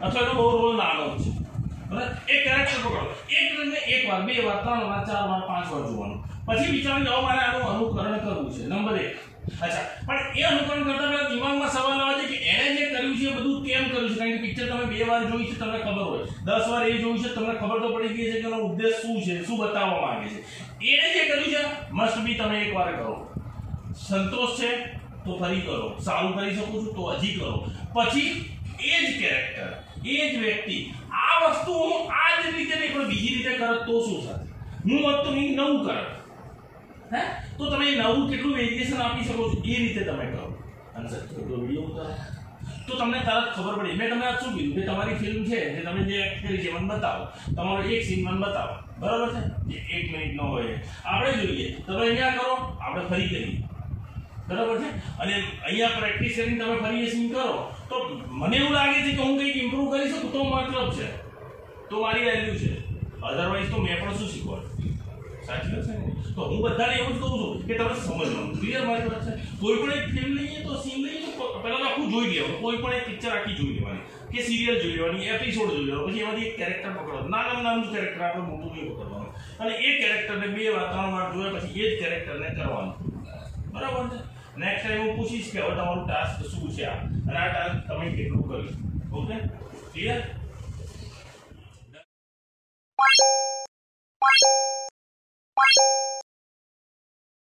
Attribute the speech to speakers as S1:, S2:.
S1: અથવા એનો બહુ રોલ નાનો છે, બરાબર? એક કેરેક્ટર પકડો, એક ને એક વાર, બે વાર, ત્રણ વાર, ચાર વાર, પાંચ વાર જોવાનું, પછી વિચારવાનું કે મારે આનું અનુકરણ કરવું છે. નંબર 1. અચ્છા, પણ એ અનુકરણ કરતા પહેલા દિમાગમાં સવાલ આવે છે કે એણે જે કર્યું છે એ બધું કેમ કર્યું છે? કારણ કે પિક્ચર તમે 2 વાર જોઈ છે, તમને ખબર હોય, 10 વાર એ જોઈ છે, તમને ખબર તો પડી ગઈ છે કે એનો ઉદ્દેશ શું છે, શું બતાવવા માંગે છે. એણે જે કર્યું છે મસ્ટ બી તમે એક વાર કરો, સંતોષ છે તો ફરી કરો, સારું કરી શકું છું તો હજી કરો, પછી એ જ કેરેક્ટર, એ જ વ્યક્તિ આ વસ્તુ હું આ જ રીતે નહીં પણ બીજી રીતે કરત તો શું થાય? હું હોત તો નહીં, નવું કરત, હે? તો તમે નવું કેટલું વેરિએશન આપી શકો છો એ રીતે તમે કરો. અને સર તો વિડીયો ઉતારો તો તમને તરત ખબર પડી. મેં તમને શું કીધું કે તમારી ફિલ્મ છે જે તમે જે એક્ટ કરી છે મને બતાવો, તમારો એક સીન મને બતાવો, બરાબર છે? જે 1 મિનિટનો હોય આપણે જોઈએ, તમે અહીંયા કરો, આપણે ફરી કરીએ, બરાબર છે? અને અહીંયા પ્રેક્ટિસ કરીને તમે ફરી એ સીન કરો તો મને એવું લાગે છે કે હું કંઈક ઇમ્પ્રૂવ કરી શકું તો મતલબ છે, તો મારી વેલ્યુ છે. અધરવાઇઝ તો મેં પણ શું શીખવાડું? સાચી વાત છે ને? તો હું બધાને એવું જ કહું છું કે તમે સમજવાનું. ક્લિયર મારી વાત છે? કોઈ પણ એક ફિલ્મ લઈએ તો સીન લઈએ તો પહેલા તો આખું જોઈ લેવાનું, કોઈ પણ એક પિક્ચર આખી જોઈ લેવાની કે સિરિયલ જોઈ લેવાની, એપિસોડ જોઈ લેવાનો, પછી એમાંથી એક કેરેક્ટર પકડો, નાનું કેરેક્ટર આપણે મોટું નહીં પકડવાનું, અને એ કેરેક્ટરને 2 વાર 3 વાર જોયા પછી એ જ કેરેક્ટરને કરવાનું, બરાબર છે? નેક્સ્ટ ટાઈમ હું પૂછીશ કે હવે તમારું ટાસ્ક શું છે આ, અને આ ટાસ્ક તમે કેટલું કર્યું. Okay, clear?